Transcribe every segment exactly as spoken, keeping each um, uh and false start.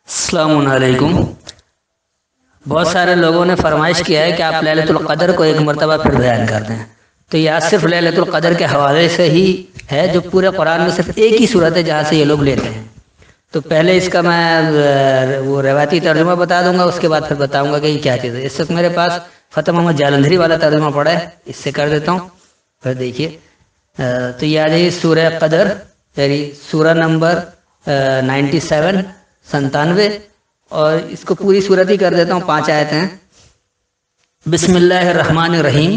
अस्सलामु अलैकुम। बहुत सारे लोगों ने फरमाइश किया है कि आप लैलतुल क़द्र को एक मरतबा फिर बयान कर दें। तो यह सिर्फ लैलतुल क़द्र के हवाले से ही है, जो पूरे कुरान में सिर्फ एक ही सूरत है जहाँ से ये लोग लेते हैं। तो पहले इसका मैं वो रवायती तर्जुमा बता दूंगा, उसके बाद फिर बताऊंगा कि ये क्या चीज़ है। इस वक्त मेरे पास फ़तेह मोहम्मद जालंधरी वाला तर्जुमा पड़ा है, इससे कर देता हूँ। फिर देखिए, तो ये आ जाइए सूरह क़द्र, यानी सूरह नंबर नाइन्टी सेवन संतानवे, और इसको पूरी सूरत ही कर देता हूँ, पांच आयत हैं। बिस्मिल्लाहिर्रहमानिर्रहीम।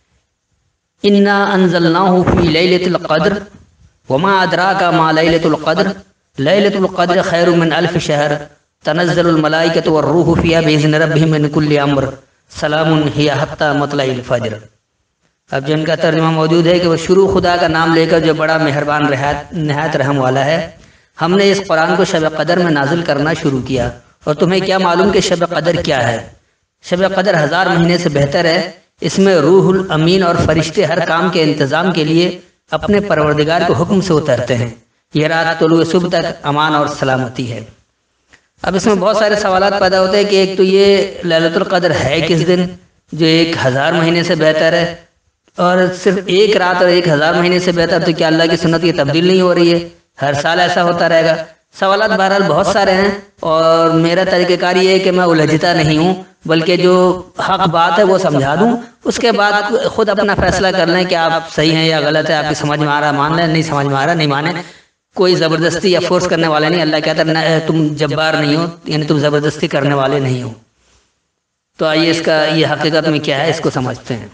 इन्ना अंज़लनाहु फी लैलतिल क़द्र वमा अदराका मा लैलतुल क़द्र लैलतुल क़द्र खैरुम मिन अल्फ़ि शहर तनज़्ज़लुल मलाइकतु वर्रूहु फ़ीहा बिइज़्नि रब्बिहिम मिन कुल्लि अम्र सलामुन हिया हत्ता मतलइल फ़ज्र। अब जिनका तर्जुमा मौजूद है कि वो शुरू खुदा का नाम लेकर जो बड़ा मेहरबान नहायत रहम वाला है। हमने इस कुरान को शब क़द्र में नाजिल करना शुरू किया, और तुम्हें क्या मालूम कि शब क़द्र क्या है? शब क़द्र हजार महीने से बेहतर है। इसमें रूहुल अमीन और फरिश्ते हर काम के इंतज़ाम के लिए अपने परवरदिगार के हुक्म से उतरते हैं। यह रात तुलुए सुबह तक अमान और सलामती है। अब इसमें बहुत सारे सवालात पैदा होते हैं कि एक तो ये लैलतुल क़द्र है किस दिन, जो एक हज़ार महीने से बेहतर है, और सिर्फ एक रात और एक हज़ार महीने से बेहतर, तो क्या अल्लाह की सुन्नत की तब्दील नहीं हो रही है? हर साल ऐसा होता रहेगा? सवालात बहरहाल बहुत सारे हैं, और मेरा तरीक़ेकार ये है कि मैं उलझता नहीं हूँ, बल्कि जो हक बात है वो समझा दूँ, उसके बाद खुद अपना फैसला कर लें कि आप सही हैं या गलत है। आपकी समझ में आ रहा मान लें, नहीं समझ में आ रहा नहीं माने। कोई ज़बरदस्ती या फोर्स करने वाले नहीं। अल्लाह कहता है तुम जब्बार नहीं हो, यानी तुम ज़बरदस्ती करने वाले नहीं हो। तो आइए इसका ये हकीकत में क्या है इसको समझते हैं।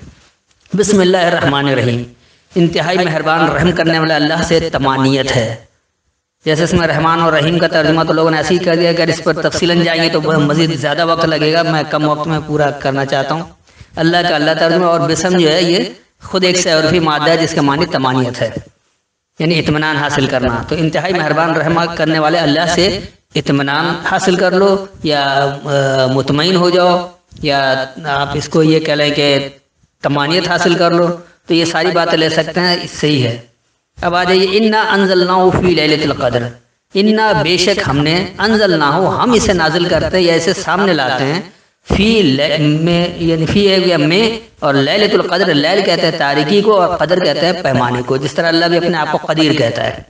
बिस्मिल्लाहिर्रहमानिर्रहीम। इंतहाई मेहरबान रहम करने वाला अल्लाह से तमानियत है। जैसे इसमें रहमान और रहीम का तर्जुमा तो लोगों ने ऐसे ही कर दिया। अगर इस पर तफसीलन जाएंगे तो मजीद ज़्यादा वक्त लगेगा, मैं कम वक्त में पूरा करना चाहता हूँ। अल्लाह का अल्लाह तर्जुमा, और बिस्म जो है ये खुद एक सौरफी मादा है जिसका मानी तमानियत है, यानी इत्मीनान हासिल करना। तो इंतहाई मेहरबान रहम करने वाले अल्लाह से इत्मीनान हासिल कर लो, या मुतमईन हो जाओ, या आप इसको ये कह लें कि तमानियत हासिल कर लो। तो ये सारी बातें ले सकते हैं, इससे ही है। अब आ जाइए, इन्ना अंज़लनाहु फी लैलतिल क़द्र। इन्ना बेशक हमने, अंज़लनाहु हम इसे नाजिल करते हैं या इसे सामने लाते हैं, फी में यानी फी है में, और लैलतुल क़द्र लैल कहते हैं तारीकी को, और क़द्र कहते हैं पैमाने को, जिस तरह अल्लाह भी अपने आप को क़दीर कहता है।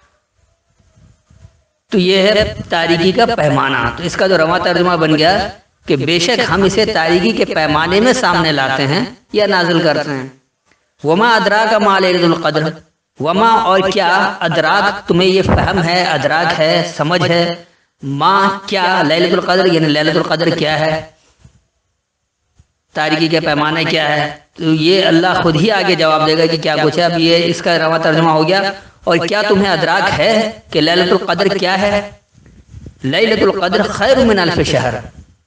तो ये है तारीकी का पैमाना। तो इसका जो रवा तर्जुमा बन गया कि बेशक हम इसे तारीकी के पैमाने में सामने लाते हैं या नाजिल करते हैं। वमा अदराका मा लैलतुल क़द्र, वमा और क्या, अदराक तुम्हें ये फहम है, अदराक है, समझ है, माँ क्या लैलतुल क़द्र, यानी लैलतुल क़द्र क्या है, तारीकी के पैमाने क्या है। तो ये अल्लाह खुद ही आगे जवाब देगा कि क्या कुछ है। अब ये इसका रवा तर्जुमा हो गया। और क्या तुम्हें अदराक है कि लैलतुल क़द्र क्या है? लैलतुल क़द्र खैरुम मिन अल्फ़ि शहर।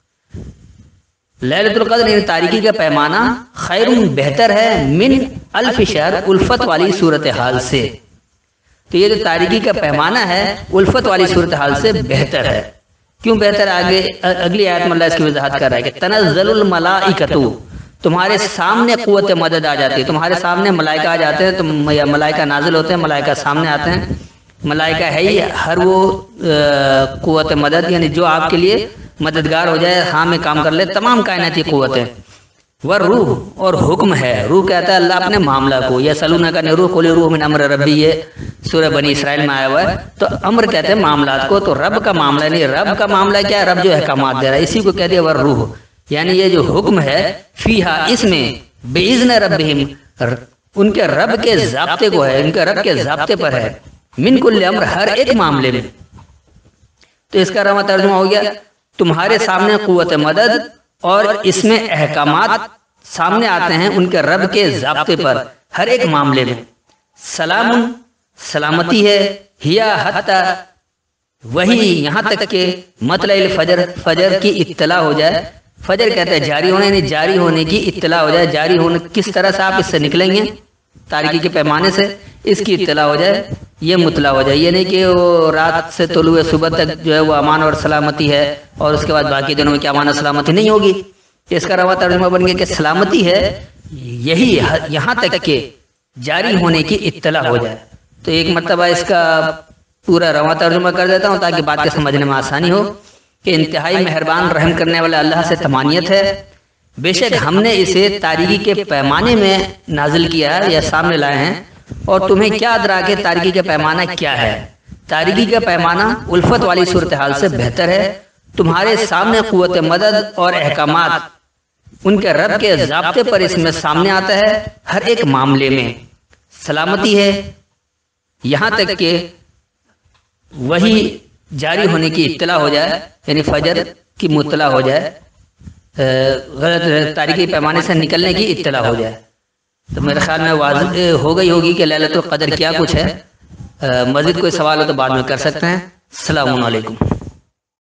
लैलतुल क़द्र यानी तारीकी का पैमाना खैरुम बेहतर है, मिन अल्फ़ शहर उल्फत वाली सूरत हाल से। तो ये जो तारीकी का पैमाना है उल्फत वाली सूरत हाल से बेहतर है। क्यों बेहतर? आगे अगली आयत में अल्लाह इसकी वजाहत कर रहा है कि तनज़्ज़लुल मलाइकतु, तुम्हारे सामने कुव्वत मदद आ जाती है, तुम्हारे सामने मलाइका आ जाते हैं, तुम या मलाइका नाजिल होते हैं, मलाइका सामने आते हैं। मलाइका है ही हर वो कुव्वत मदद, यानी जो आपके लिए मददगार हो जाए, हाँ में काम कर ले, तमाम कायनाती कुव्वतें। वर रूह, और हुक्म है। रूह कहता है अल्लाह अपने मामला को, या सलूना का रूह कुल रूह मिन अम्र रब्बी, ये सूरह बनी इसराइल में आया हुआ है। तो अम्र कहते हैं मामलात को, तो रब का मामला नहीं। रब का मामला क्या है? रब जो अहकामात दे रहा है, इसी को कहते हैं वर रूह, यानी ये जो हुक्म है, फीहा इसमें, बिइज़्नि रब्बिहिम उनके रब के ज़ाब्ते को है, उनके रब के ज़ाब्ते पर है, मिन कुल्लि अम्र हर एक मामले में। तो इसका रवा तर्जुमा हो गया, तुम्हारे सामने कुव्वत मदद और इसमें अहकामात सामने आते हैं उनके रब के ज़ाब्ते पर हर एक मामले में। सलामुन सलामती है, हिया हत्ता वही यहाँ तक के मतलइल फजर, फजर की इत्तला हो जाए। फजर कहते हैं जारी होने, यानी जारी होने की इत्तला हो जाए। जारी होने किस तरह से आप इससे निकलेंगे? तारीकी के पैमाने से इसकी इत्तला हो जाए, ये मुतला हो जाए। ये नहीं कि वो रात से तुलुए सुबह तक जो है वो अमान और सलामती है, और उसके बाद बाकी दिनों में क्या अमान और सलामती नहीं होगी। इसका रवा तर्जुमा बन गया कि सलामती है यही यहाँ तक के जारी होने की इत्तला हो जाए। तो एक मरतबा इसका पूरा रवा तर्जुमा कर देता हूँ ताकि बात के समझने में आसानी हो। کہ انتہائی مہربان رحم کرنے والے اللہ سے تمانیت ہے، بے شک ہم نے اسے تاریکی کے پیمانے میں نازل کیا ہے یا سامنے لائے ہیں، اور تمہیں کیا ادراک ہے تاریکی کا پیمانہ کیا ہے؟ تاریکی کا پیمانہ الفت والی صورتحال سے بہتر ہے۔ تمہارے سامنے قوت مدد اور احکامات ان کے رب کے ضابطے پر اس میں سامنے آتا ہے، ہر ایک معاملے میں سلامتی ہے، یہاں تک کہ وہی جاری ہونے کی اطلاع ہو جائے، یعنی فجر کی مطلع ہو جائے، غلط تاریکی پیمانے سے نکلنے کی اطلاع ہو جائے۔ تو میرے خیال میں واضح ہو گئی ہوگی کہ لیلۃ القدر کیا کچھ ہے۔ مزید کوئی سوال ہو تو بعد میں کر سکتے ہیں۔ السلام علیکم۔